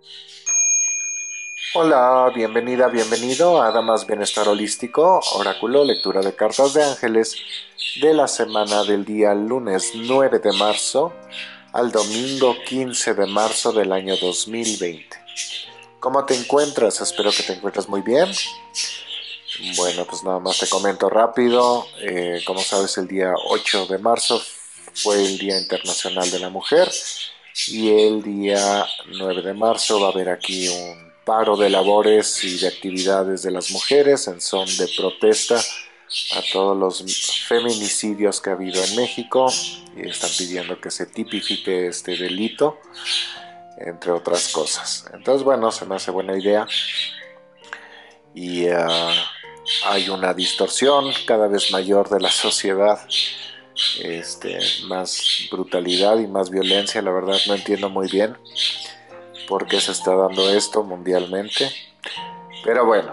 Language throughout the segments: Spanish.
Hola, bienvenida, bienvenido a Damas Bienestar Holístico, Oráculo, lectura de cartas de ángeles de la semana del día lunes 9 de marzo al domingo 15 de marzo del año 2020. ¿Cómo te encuentras? Espero que te encuentres muy bien. Bueno, pues nada más te comento rápido. Como sabes, el día 8 de marzo fue el Día Internacional de la Mujer y el día 9 de marzo va a haber aquí un paro de labores y de actividades de las mujeres en son de protesta a todos los feminicidios que ha habido en México y están pidiendo que se tipifique este delito, entre otras cosas. Entonces, bueno, se me hace buena idea y hay una distorsión cada vez mayor de la sociedad, más brutalidad y más violencia. La verdad no entiendo muy bien por qué se está dando esto mundialmente, pero bueno,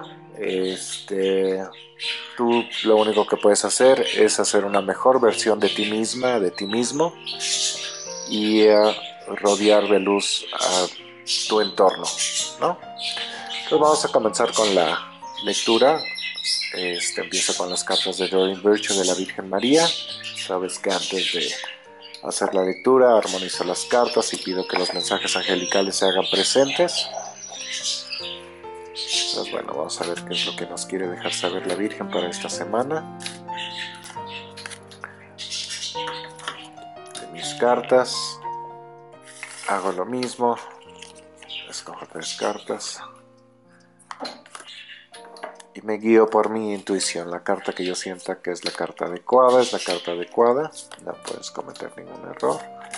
tú lo único que puedes hacer es hacer una mejor versión de ti misma, de ti mismo, y rodear de luz a tu entorno, ¿no? Entonces vamos a comenzar con la lectura. Empiezo con las cartas de Doreen Virtue de la Virgen María. Sabes que antes de hacer la lectura armonizo las cartas y pido que los mensajes angelicales se hagan presentes. Entonces, bueno, vamos a ver qué es lo que nos quiere dejar saber la Virgen para esta semana. De mis cartas hago lo mismo, escojo 3 cartas y me guío por mi intuición. La carta que yo sienta que es la carta adecuada es la carta adecuada, no puedes cometer ningún error.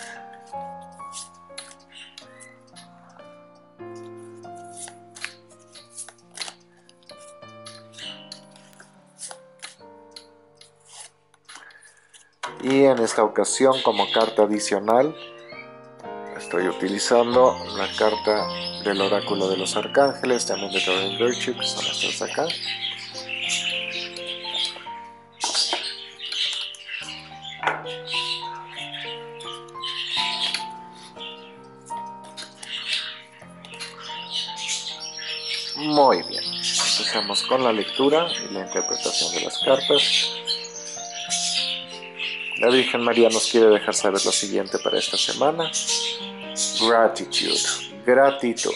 Y en esta ocasión, como carta adicional, estoy utilizando la carta del oráculo de los arcángeles, también de Doreen Virtue, que son estas de acá. Muy bien, empezamos con la lectura y la interpretación de las cartas. La Virgen María nos quiere dejar saber lo siguiente para esta semana. Gratitude, gratitud.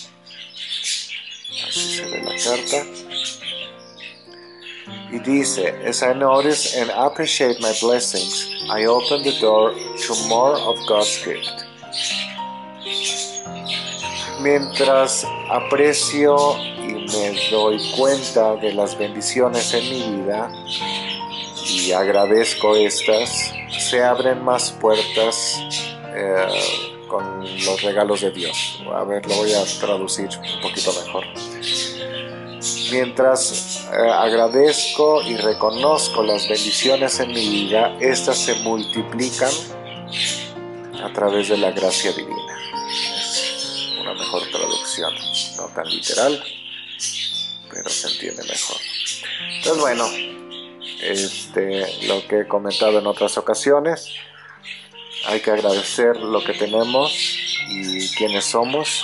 Así se ve la carta. Y dice, as I notice and appreciate my blessings, I open the door to more of God's gift. Mientras aprecio y me doy cuenta de las bendiciones en mi vida y agradezco estas, se abren más puertas con los regalos de Dios. A ver, lo voy a traducir un poquito mejor. Mientras agradezco y reconozco las bendiciones en mi vida, estas se multiplican a través de la gracia divina. Es una mejor traducción, no tan literal, pero se entiende mejor. Entonces, bueno, lo que he comentado en otras ocasiones, hay que agradecer lo que tenemos y quiénes somos.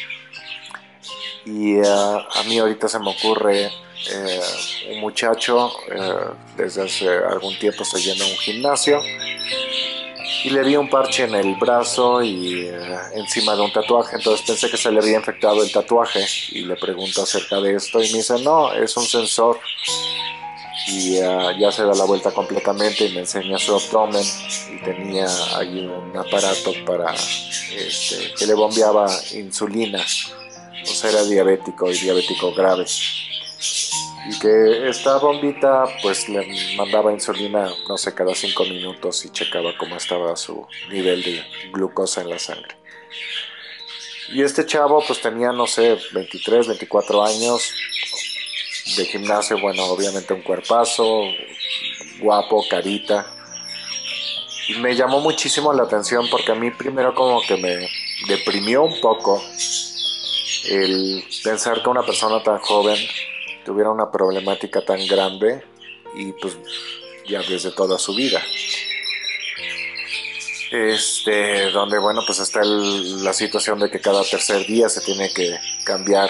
Y a mí ahorita se me ocurre un muchacho, desde hace algún tiempo estoy yendo a un gimnasio y le vi un parche en el brazo y encima de un tatuaje. Entonces pensé que se le había infectado el tatuaje y le pregunto acerca de esto y me dice, no, es un sensor. Y ya se da la vuelta completamente y me enseña su abdomen y tenía ahí un aparato para que le bombeaba insulina. O sea, era diabético y diabético grave. Y que esta bombita pues le mandaba insulina, no sé, cada 5 minutos y checaba cómo estaba su nivel de glucosa en la sangre. Y este chavo pues tenía, no sé, 23, 24 años de gimnasio, bueno, obviamente un cuerpazo, guapo, carita. Y me llamó muchísimo la atención porque a mí primero como que me deprimió un poco el pensar que una persona tan joven tuviera una problemática tan grande y pues ya desde toda su vida. donde bueno, pues está la situación de que cada tercer día se tiene que cambiar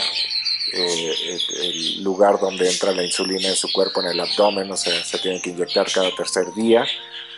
el lugar donde entra la insulina en su cuerpo, en el abdomen, o sea, se tiene que inyectar cada tercer día.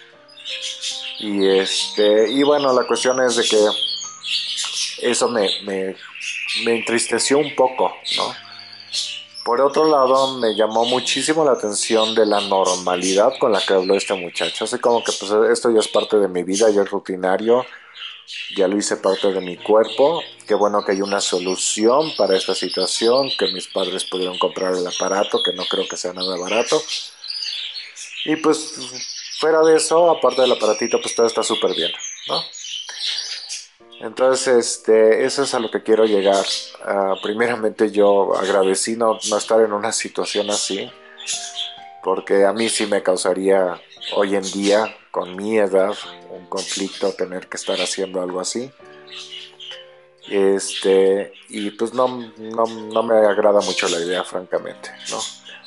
Y bueno, la cuestión es de que eso me entristeció un poco, ¿no? Por otro lado, me llamó muchísimo la atención de la normalidad con la que habló este muchacho. Así como que pues esto ya es parte de mi vida, ya es rutinario, ya lo hice parte de mi cuerpo. Qué bueno que hay una solución para esta situación, que mis padres pudieron comprar el aparato, que no creo que sea nada barato. Y pues fuera de eso, aparte del aparatito, pues todo está súper bien, ¿no? Entonces, eso es a lo que quiero llegar. Primeramente yo agradecí no estar en una situación así, porque a mí sí me causaría hoy en día, con mi edad, un conflicto tener que estar haciendo algo así. Y pues no me agrada mucho la idea, francamente, ¿no?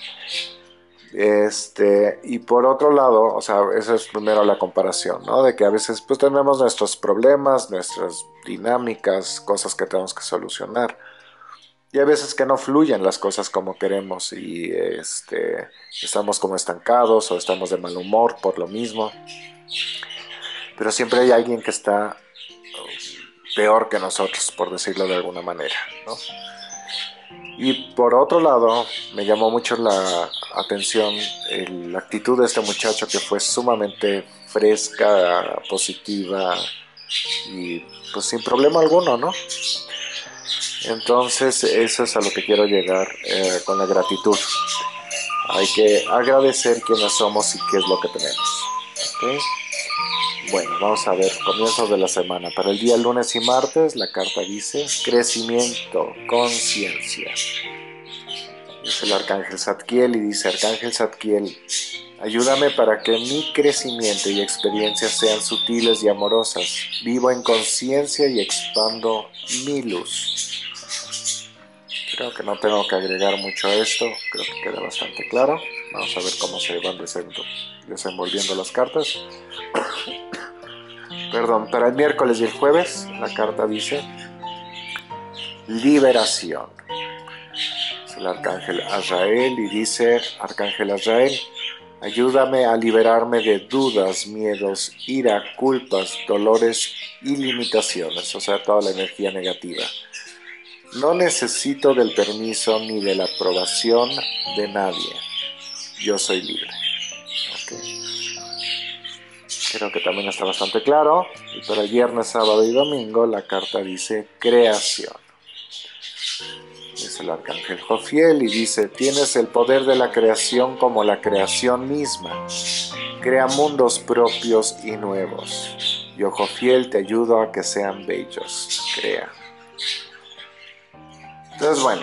Y por otro lado, o sea, esa es primero la comparación, ¿no? De que a veces pues tenemos nuestros problemas, nuestras dinámicas, cosas que tenemos que solucionar. Y hay veces que no fluyen las cosas como queremos y estamos como estancados o estamos de mal humor por lo mismo. Pero siempre hay alguien que está peor que nosotros, por decirlo de alguna manera, ¿no? Y por otro lado, me llamó mucho la atención la actitud de este muchacho, que fue sumamente fresca, positiva y pues sin problema alguno, ¿no? Entonces eso es a lo que quiero llegar con la gratitud. Hay que agradecer quiénes somos y qué es lo que tenemos. ¿Okay? Bueno, vamos a ver, comienzos de la semana. Para el día lunes y martes, la carta dice crecimiento, conciencia. Es el arcángel Zadkiel y dice: Arcángel Zadkiel, ayúdame para que mi crecimiento y experiencias sean sutiles y amorosas. Vivo en conciencia y expando mi luz. Creo que no tengo que agregar mucho a esto, creo que queda bastante claro. Vamos a ver cómo se van desenvolviendo las cartas. Perdón, para el miércoles y el jueves, la carta dice liberación. Es el arcángel Azrael y dice: Arcángel Azrael, ayúdame a liberarme de dudas, miedos, ira, culpas, dolores y limitaciones, o sea, toda la energía negativa. No necesito del permiso ni de la aprobación de nadie. Yo soy libre. Okay. Creo que también está bastante claro. Y para el viernes, sábado y domingo, la carta dice creación. Es el arcángel Jofiel y dice: tienes el poder de la creación como la creación misma. Crea mundos propios y nuevos. Yo, Jofiel, te ayudo a que sean bellos. Crea. Entonces, bueno,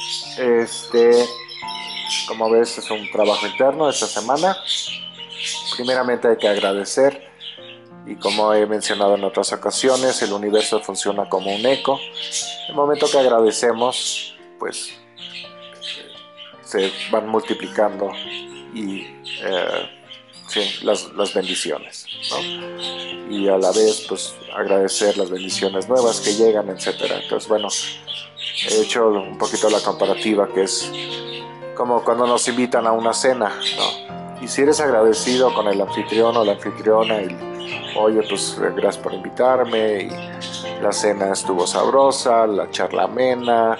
como ves, es un trabajo interno esta semana. Primeramente hay que agradecer, y como he mencionado en otras ocasiones, el universo funciona como un eco. En el momento que agradecemos, pues se van multiplicando y sí, las bendiciones, ¿no? Y a la vez pues agradecer las bendiciones nuevas que llegan, etcétera. Entonces, bueno, he hecho un poquito la comparativa, que es como cuando nos invitan a una cena, ¿no? Y si eres agradecido con el anfitrión o la anfitriona y oye, pues gracias por invitarme, y la cena estuvo sabrosa, la charla amena,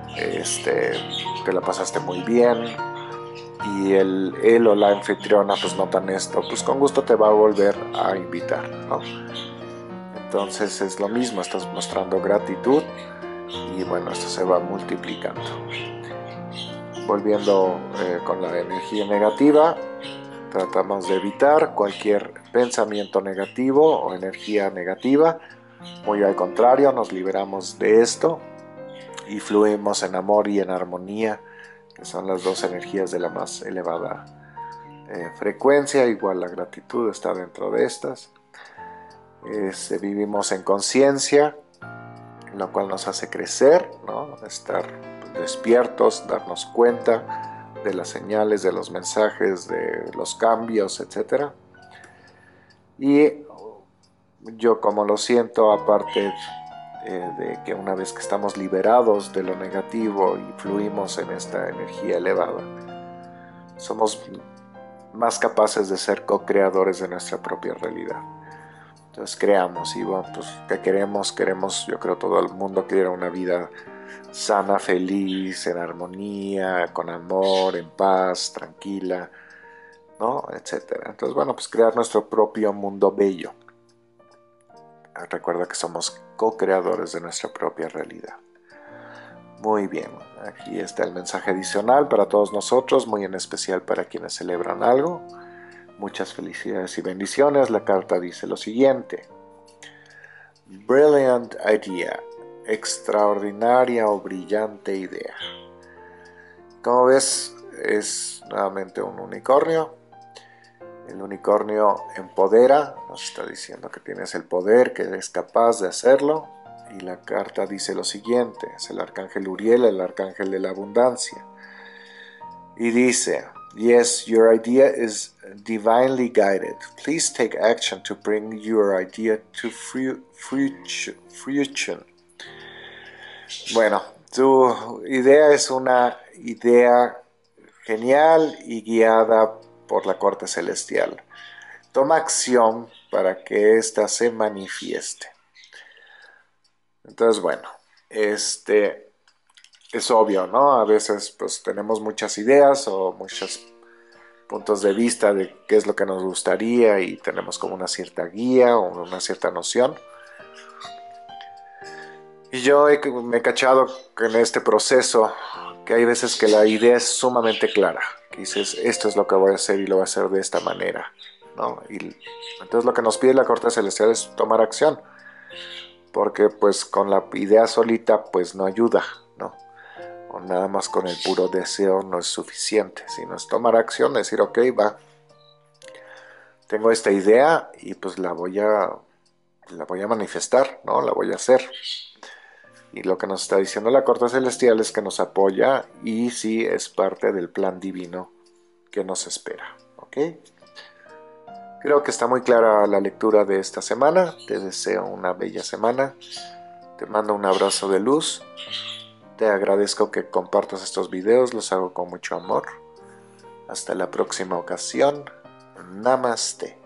te la pasaste muy bien, y él o la anfitriona pues notan esto, pues con gusto te va a volver a invitar, ¿no? Entonces es lo mismo, estás mostrando gratitud y bueno, esto se va multiplicando. Volviendo con la energía negativa, tratamos de evitar cualquier pensamiento negativo o energía negativa. Muy al contrario, nos liberamos de esto y fluimos en amor y en armonía, que son las dos energías de la más elevada frecuencia. Igual la gratitud está dentro de estas. Vivimos en conciencia, lo cual nos hace crecer, ¿no? Estar despiertos, darnos cuenta de las señales, de los mensajes, de los cambios, etc. Y yo como lo siento, aparte de que una vez que estamos liberados de lo negativo y fluimos en esta energía elevada, somos más capaces de ser co-creadores de nuestra propia realidad. Entonces creamos y bueno, pues ¿qué queremos? Queremos, yo creo todo el mundo quiere una vida sana, feliz, en armonía, con amor, en paz, tranquila, ¿no? Etcétera. Entonces bueno, pues crear nuestro propio mundo bello. Recuerda que somos co-creadores de nuestra propia realidad. Muy bien, aquí está el mensaje adicional para todos nosotros, muy en especial para quienes celebran algo. Muchas felicidades y bendiciones. La carta dice lo siguiente: Brilliant idea, extraordinaria o brillante idea. Como ves, es nuevamente un unicornio. El unicornio empodera, nos está diciendo que tienes el poder, que eres capaz de hacerlo. Y la carta dice lo siguiente, es el arcángel Uriel, el arcángel de la abundancia. Y dice: Yes, your idea is divinely guided. Please take action to bring your idea to fruition. Bueno, tu idea es una idea genial y guiada por la corte celestial. Toma acción para que ésta se manifieste. Entonces, bueno, es obvio, ¿no? A veces pues tenemos muchas ideas o muchos puntos de vista de qué es lo que nos gustaría y tenemos como una cierta guía o una cierta noción. Y yo me he cachado en este proceso que hay veces que la idea es sumamente clara, que dices, esto es lo que voy a hacer y lo voy a hacer de esta manera, ¿no? Y entonces lo que nos pide la corte celestial es tomar acción, porque pues con la idea solita pues no ayuda, ¿no? O nada más con el puro deseo no es suficiente, sino es tomar acción, decir, ok, va, tengo esta idea y pues la voy a manifestar, ¿no? La voy a hacer. Y lo que nos está diciendo la corte celestial es que nos apoya y sí es parte del plan divino que nos espera, ¿ok? Creo que está muy clara la lectura de esta semana. Te deseo una bella semana. Te mando un abrazo de luz. Te agradezco que compartas estos videos, los hago con mucho amor. Hasta la próxima ocasión. Namaste.